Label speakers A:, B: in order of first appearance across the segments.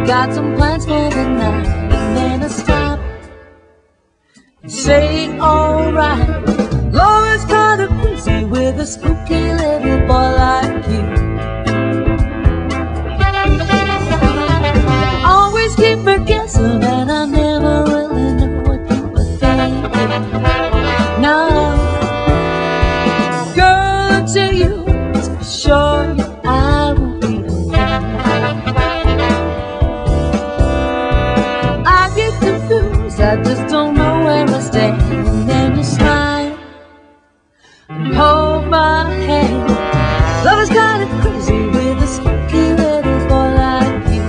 A: got some plans for the night, and then I stop and say alright. Laura's kinda crazy with a spooky little boy like you. Always keep her guessing, and I never really know what you were thinking. No, girl, to you, it's for sure I won't be alone. I get confused, I just don't know where I stand. And then you smile and hold my hand. Love is kinda crazy with a spooky little boy like you.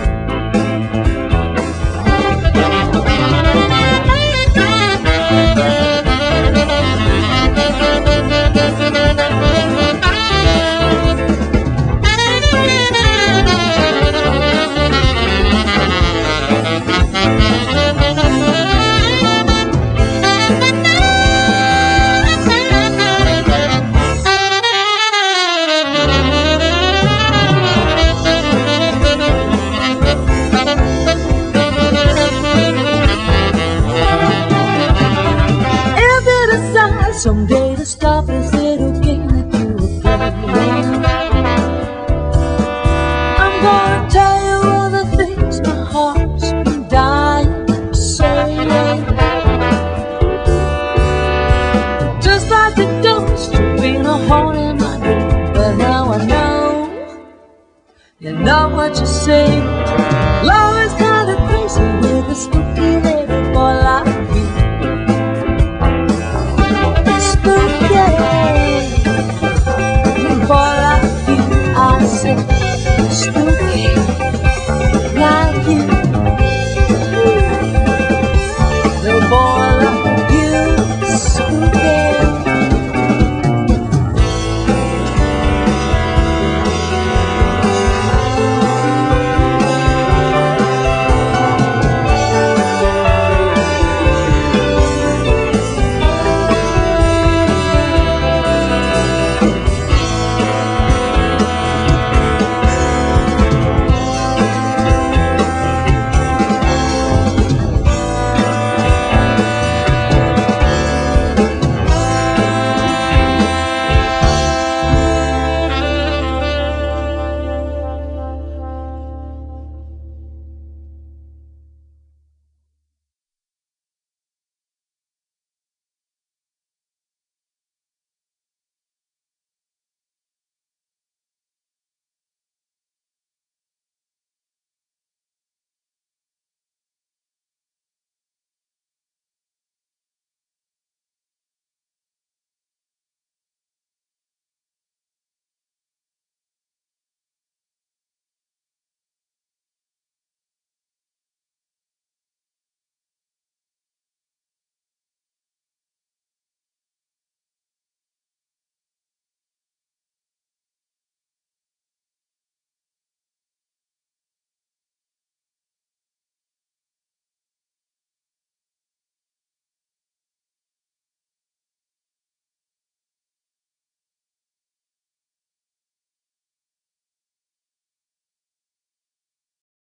A: Someday to stop this little game that you were playing. I'm gonna tell you all the things my heart's been dying to say. Just like the ghost, you've been a haunting my dream. But now I know, you know what you say.